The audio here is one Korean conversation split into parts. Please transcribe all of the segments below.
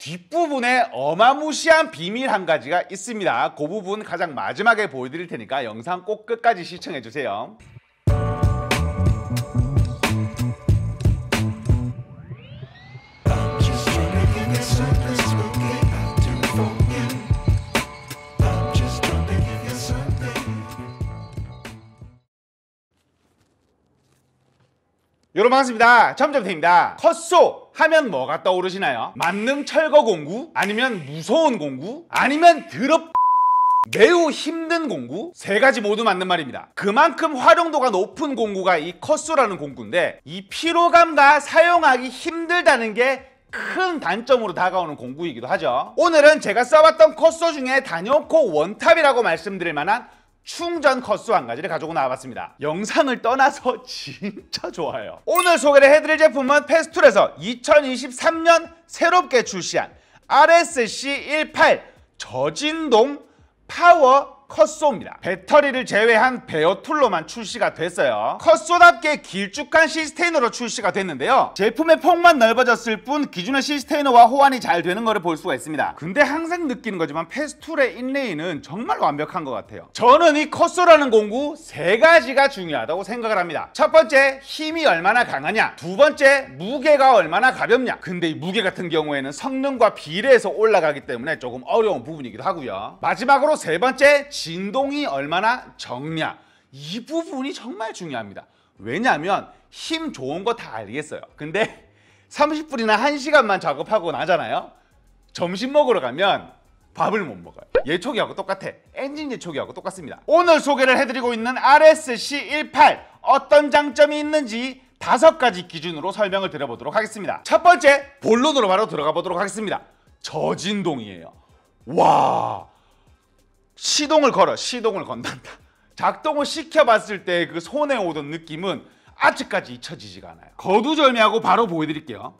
뒷부분에 어마무시한 비밀 한 가지가 있습니다. 그 부분 가장 마지막에 보여드릴 테니까 영상 꼭 끝까지 시청해주세요. 여러분 반갑습니다. 첨점태입니다. 컷소 하면 뭐가 떠오르시나요? 만능 철거 공구? 아니면 무서운 공구? 아니면 더럽 매우 힘든 공구? 세 가지 모두 맞는 말입니다. 그만큼 활용도가 높은 공구가 이 컷소라는 공구인데, 이 피로감과 사용하기 힘들다는 게 큰 단점으로 다가오는 공구이기도 하죠. 오늘은 제가 써봤던 컷소 중에 단연코 원탑이라고 말씀드릴 만한 충전 컷소 한 가지를 가지고 나와봤습니다. 영상을 떠나서 진짜 좋아요. 오늘 소개를 해드릴 제품은 페스툴에서 2023년 새롭게 출시한 RSC18 저진동 파워 컷소입니다. 배터리를 제외한 베어 툴로만 출시가 됐어요. 컷소답게 길쭉한 시스테이너로 출시가 됐는데요. 제품의 폭만 넓어졌을 뿐 기존의 시스테이너와 호환이 잘 되는 것을 볼 수가 있습니다. 근데 항상 느끼는 거지만 페스툴의 인레이는 정말 완벽한 것 같아요. 저는 이 컷소라는 공구 세 가지가 중요하다고 생각을 합니다. 첫 번째, 힘이 얼마나 강하냐. 두 번째, 무게가 얼마나 가볍냐. 근데 이 무게 같은 경우에는 성능과 비례해서 올라가기 때문에 조금 어려운 부분이기도 하고요. 마지막으로 세 번째, 진동이 얼마나 적냐. 이 부분이 정말 중요합니다. 왜냐하면 힘 좋은 거 다 알겠어요. 근데 30분이나 1시간만 작업하고 나잖아요. 점심 먹으러 가면 밥을 못 먹어요. 예초기하고 똑같아. 엔진 예초기하고 똑같습니다. 오늘 소개를 해드리고 있는 RSC18 어떤 장점이 있는지 5가지 기준으로 설명을 드려보도록 하겠습니다. 첫 번째, 본론으로 바로 들어가 보도록 하겠습니다. 저진동이에요. 와, 시동을 건단다. 작동을 시켜봤을 때 그 손에 오던 느낌은 아직까지 잊혀지지가 않아요. 거두절미하고 바로 보여드릴게요.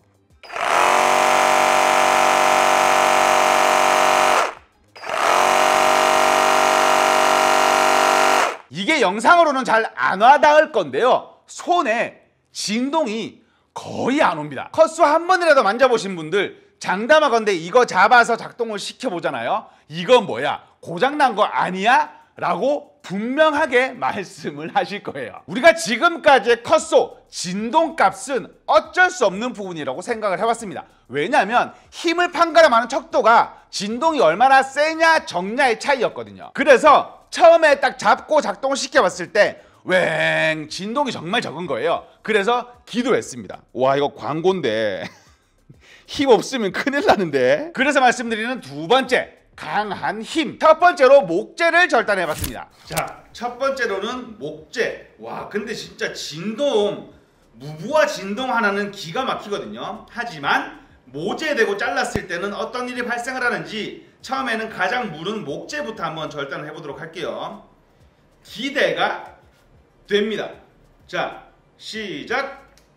이게 영상으로는 잘 안 와닿을 건데요, 손에 진동이 거의 안 옵니다. 컷소 한 번이라도 만져보신 분들 장담하건대 이거 잡아서 작동을 시켜보잖아요. 이거 뭐야? 고장난 거 아니야? 라고 분명하게 말씀을 하실 거예요. 우리가 지금까지의 컷소 진동값은 어쩔 수 없는 부분이라고 생각을 해봤습니다. 왜냐하면 힘을 판가름하는 척도가 진동이 얼마나 세냐 적냐의 차이였거든요. 그래서 처음에 딱 잡고 작동을 시켜봤을 때 웽 진동이 정말 적은 거예요. 그래서 기도했습니다. 와, 이거 광고인데 힘 없으면 큰일 나는데. 그래서 말씀드리는 두 번째, 강한 힘. 첫 번째로 목재를 절단해봤습니다. 자, 첫 번째로는 목재. 와, 근데 진짜 진동, 무브와 진동 하나는 기가 막히거든요. 하지만 모재되고 잘랐을 때는 어떤 일이 발생을 하는지 처음에는 가장 무른 목재부터 한번 절단을 해보도록 할게요. 기대가 됩니다. 자, 시작.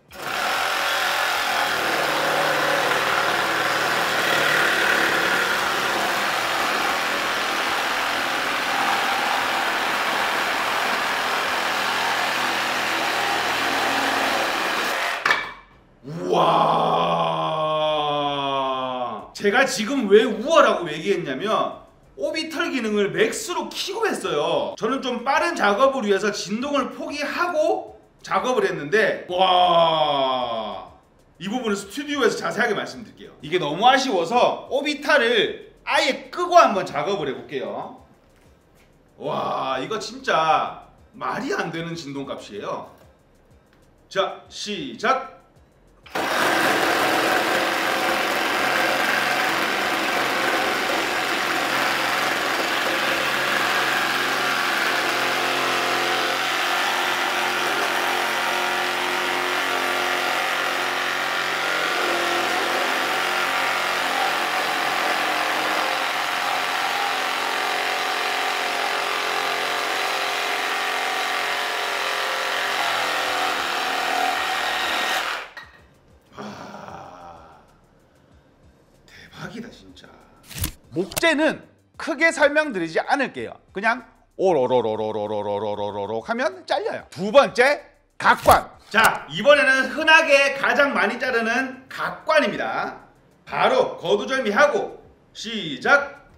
우와, 제가 지금 왜 우월하고 얘기했냐면 오비털 기능을 맥스로 키고 했어요. 저는 좀 빠른 작업을 위해서 진동을 포기하고 작업을 했는데, 와, 이 부분은 스튜디오에서 자세하게 말씀드릴게요. 이게 너무 아쉬워서 오비탈을 아예 끄고 한번 작업을 해볼게요. 와, 이거 진짜 말이 안 되는 진동값이에요. 자, 시작. 대박이다 진짜. 목재는 크게 설명드리지 않을게요. 그냥 오로로로로로로로로로로 하면 잘려요. 두 번째, 각관. 자, 이번에는 흔하게 가장 많이 자르는 각관입니다. 바로 거두절미하고 시작!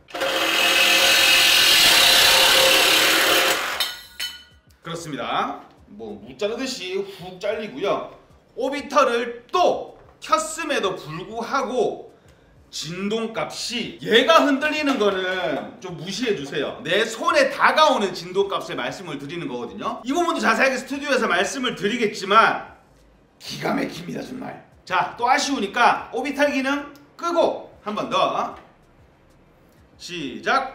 그렇습니다. 뭐 무 자르듯이 훅 잘리고요. 오비터를 또 켰음에도 불구하고 진동값이 얘가 흔들리는 거는 좀 무시해주세요. 내 손에 다가오는 진동값을 말씀을 드리는 거거든요. 이 부분도 자세하게 스튜디오에서 말씀을 드리겠지만 기가 막힙니다 정말. 자, 또 아쉬우니까 오비탈 기능 끄고 한 번 더 시작!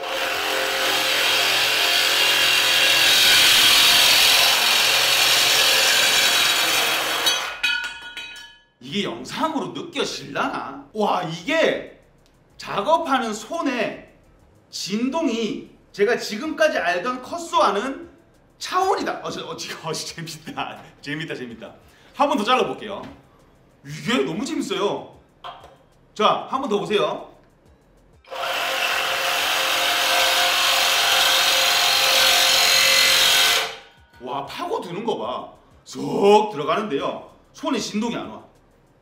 이게 영상으로 느껴질라나? 와, 이게 작업하는 손의 진동이 제가 지금까지 알던 컷소와는 차원이다. 재밌다. 재밌다. 한 번 더 잘라볼게요. 이게 너무 재밌어요. 자, 한 번 더 보세요. 와, 파고드는 거 봐. 쏙 들어가는데요. 손에 진동이 안 와.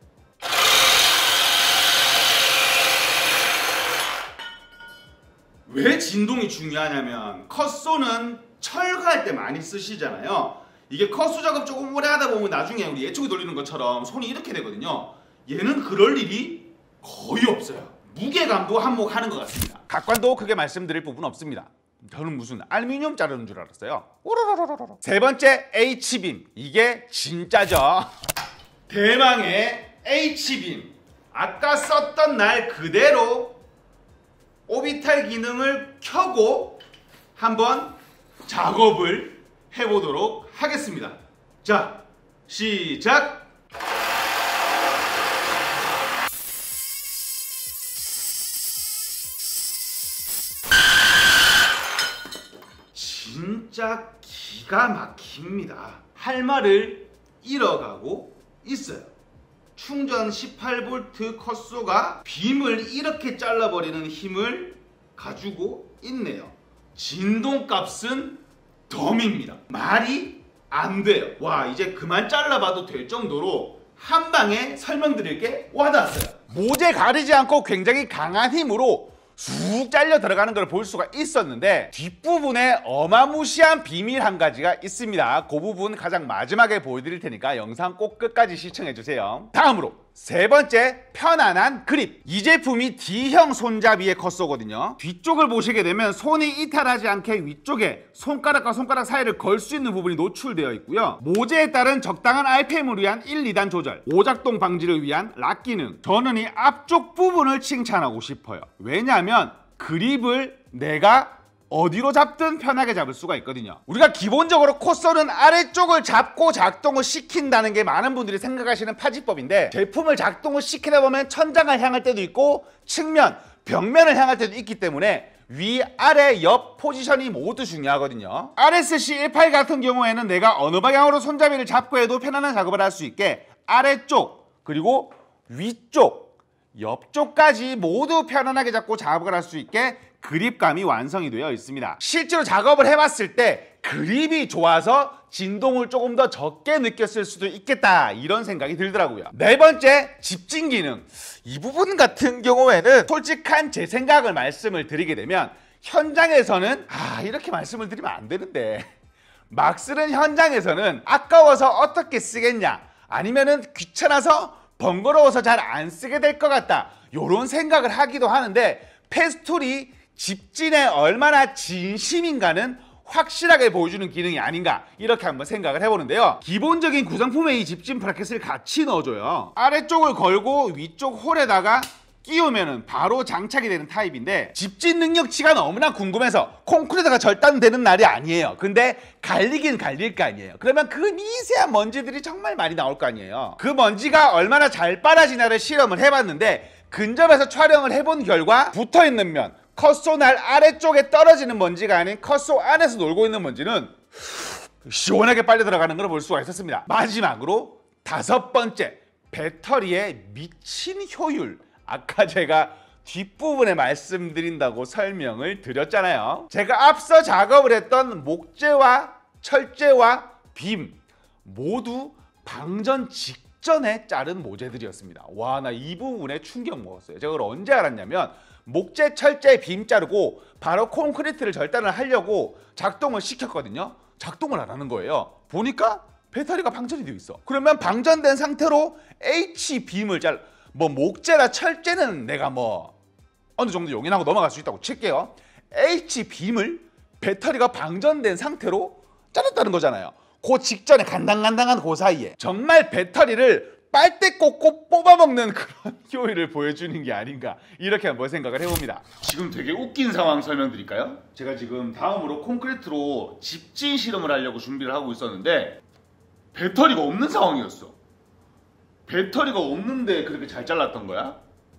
왜 진동이 중요하냐면 컷소는 철거할 때 많이 쓰시잖아요. 이게 컷소 작업 조금 오래 하다 보면 나중에 우리 예초기 돌리는 것처럼 손이 이렇게 되거든요. 얘는 그럴 일이 거의 없어요. 무게감도 한몫하는 것 같습니다. 각관도 크게 말씀드릴 부분 없습니다. 저는 무슨 알루미늄 자르는 줄 알았어요. 오로로로로로. 세 번째 H빔. 이게 진짜죠. 대망의 H빔. 아까 썼던 날 그대로 오비탈 기능을 켜고 한번 작업을 해보도록 하겠습니다. 자, 시작! 진짜 기가 막힙니다. 할 말을 잃어가고 있어요. 충전 18V 컷소가 빔을 이렇게 잘라버리는 힘을 가지고 있네요. 진동값은 덤입니다. 말이 안 돼요. 와, 이제 그만 잘라봐도 될 정도로 한 방에 설명드릴 게 와닿았어요. 모재 가리지 않고 굉장히 강한 힘으로 쑥 잘려 들어가는 걸 볼 수가 있었는데 뒷부분에 어마무시한 비밀 한 가지가 있습니다. 그 부분 가장 마지막에 보여드릴 테니까 영상 꼭 끝까지 시청해주세요. 다음으로 세 번째, 편안한 그립. 이 제품이 D형 손잡이의 컷소거든요. 뒤쪽을 보시게 되면 손이 이탈하지 않게 위쪽에 손가락과 손가락 사이를 걸 수 있는 부분이 노출되어 있고요. 모재에 따른 적당한 RPM을 위한 1, 2단 조절, 오작동 방지를 위한 락 기능. 저는 이 앞쪽 부분을 칭찬하고 싶어요. 왜냐하면 그립을 내가 어디로 잡든 편하게 잡을 수가 있거든요. 우리가 기본적으로 컷소는 아래쪽을 잡고 작동을 시킨다는 게 많은 분들이 생각하시는 파지법인데, 제품을 작동을 시키다 보면 천장을 향할 때도 있고 측면, 벽면을 향할 때도 있기 때문에 위, 아래, 옆 포지션이 모두 중요하거든요. RSC18 같은 경우에는 내가 어느 방향으로 손잡이를 잡고 해도 편안한 작업을 할 수 있게 아래쪽, 그리고 위쪽, 옆쪽까지 모두 편안하게 잡고 작업을 할 수 있게 그립감이 완성이 되어 있습니다. 실제로 작업을 해봤을 때 그립이 좋아서 진동을 조금 더 적게 느꼈을 수도 있겠다, 이런 생각이 들더라고요. 네 번째, 집진 기능. 이 부분 같은 경우에는 솔직한 제 생각을 말씀을 드리게 되면 현장에서는 이렇게 말씀을 드리면 안 되는데 막 쓰는 현장에서는 아까워서 어떻게 쓰겠냐, 아니면은 귀찮아서 번거로워서 잘 안 쓰게 될 것 같다, 이런 생각을 하기도 하는데 페스툴이 집진에 얼마나 진심인가는 확실하게 보여주는 기능이 아닌가, 이렇게 한번 생각을 해보는데요. 기본적인 구성품에 이 집진 브라켓을 같이 넣어줘요. 아래쪽을 걸고 위쪽 홀에다가 끼우면 바로 장착이 되는 타입인데, 집진 능력치가 너무나 궁금해서 콘크리트가 절단되는 날이 아니에요. 근데 갈리긴 갈릴 거 아니에요. 그러면 그 미세한 먼지들이 정말 많이 나올 거 아니에요. 그 먼지가 얼마나 잘 빨아지냐를 실험을 해봤는데, 근접해서 촬영을 해본 결과 붙어있는 면, 컷소 날 아래쪽에 떨어지는 먼지가 아닌 컷소 안에서 놀고 있는 먼지는 시원하게 빨려 들어가는 걸 볼 수가 있었습니다. 마지막으로 다섯 번째, 배터리의 미친 효율. 아까 제가 뒷부분에 말씀드린다고 설명을 드렸잖아요. 제가 앞서 작업을 했던 목재와 철재와 빔 모두 방전 직전 직전에 자른 모재들이었습니다. 와, 나 이 부분에 충격 먹었어요. 제가 그걸 언제 알았냐면 목재, 철제, 빔 자르고 바로 콘크리트를 절단을 하려고 작동을 시켰거든요. 작동을 안 하는 거예요. 보니까 배터리가 방전이 되어 있어. 그러면 방전된 상태로 H빔을 목재나 철제는 내가 어느 정도 용인하고 넘어갈 수 있다고 칠게요. H빔을 배터리가 방전된 상태로 잘랐다는 거잖아요. 그 직전에 간당간당한 그 사이에 정말 배터리를 빨대 꽂고 뽑아먹는 그런 효율을 보여주는 게 아닌가, 이렇게 한번 생각을 해봅니다. 지금 되게 웃긴 상황 설명드릴까요? 제가 지금 다음으로 콘크리트로 집진 실험을 하려고 준비를 하고 있었는데 배터리가 없는 상황이었어. 배터리가 없는데 그렇게 잘 잘랐던 거야?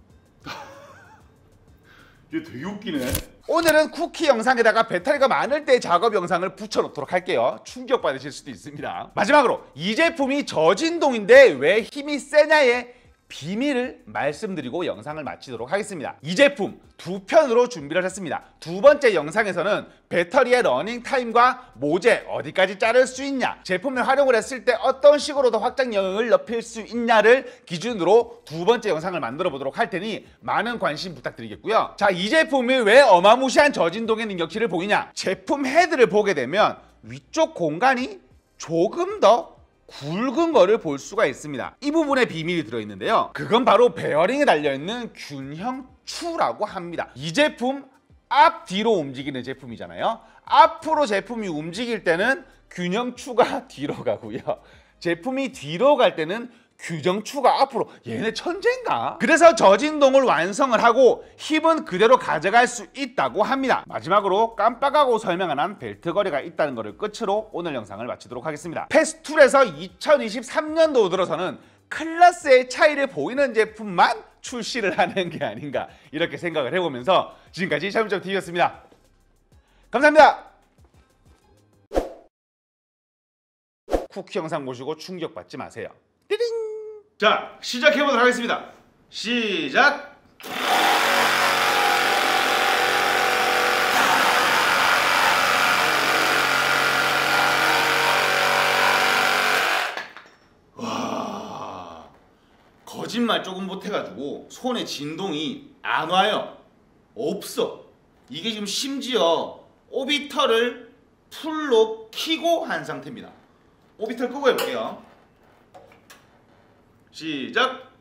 이게 되게 웃기네. 오늘은 쿠키 영상에다가 배터리가 많을 때 작업 영상을 붙여놓도록 할게요. 충격받으실 수도 있습니다. 마지막으로 이 제품이 저진동인데 왜 힘이 세냐의 비밀을 말씀드리고 영상을 마치도록 하겠습니다. 이 제품 두 편으로 준비를 했습니다. 두 번째 영상에서는 배터리의 러닝타임과 모재 어디까지 자를 수 있냐, 제품을 활용을 했을 때 어떤 식으로 더 확장 영역을 넓힐 수 있냐를 기준으로 두 번째 영상을 만들어 보도록 할 테니 많은 관심 부탁드리겠고요. 자, 이 제품이 왜 어마무시한 저진동의 능력치를 보이냐, 제품 헤드를 보게 되면 위쪽 공간이 조금 더 굵은 거를 볼 수가 있습니다. 이 부분에 비밀이 들어있는데요. 그건 바로 베어링에 달려있는 균형추라고 합니다. 이 제품 앞뒤로 움직이는 제품이잖아요. 앞으로 제품이 움직일 때는 균형추가 뒤로 가고요. 제품이 뒤로 갈 때는 규정추가 앞으로. 얘네 천재인가? 그래서 저진동을 완성을 하고 힘은 그대로 가져갈 수 있다고 합니다. 마지막으로 깜빡하고 설명 안 한 벨트 거리가 있다는 것을 끝으로 오늘 영상을 마치도록 하겠습니다. 패스툴에서 2023년도 들어서는 클래스의 차이를 보이는 제품만 출시를 하는 게 아닌가, 이렇게 생각을 해보면서 지금까지 샤움점TV였습니다. 감사합니다. 쿠키 영상 보시고 충격받지 마세요. 띠링! 자, 시작해보도록 하겠습니다. 시작! 와, 거짓말 조금 못해가지고 손에 진동이 안 와요. 없어. 이게 지금 심지어 오비터를 풀로 켜고 한 상태입니다. 오비터 끄고 해볼게요. 시작!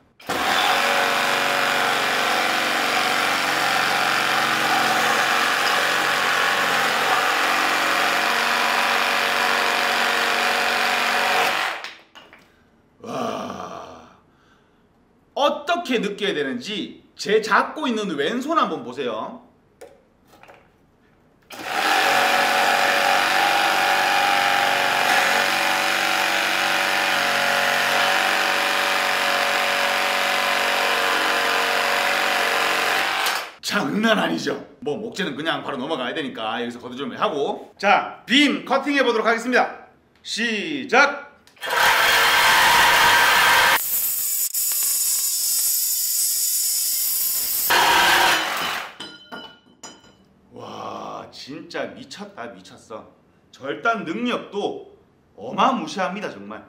와, 어떻게 느껴야 되는지 제 잡고 있는 왼손 한번 보세요. 장난 아니죠? 목재는 그냥 바로 넘어가야 되니까 여기서 거두절미 하고, 자, 빔 커팅 해보도록 하겠습니다. 시작! 와, 진짜 미쳤다, 미쳤어. 절단 능력도 어마무시합니다, 정말.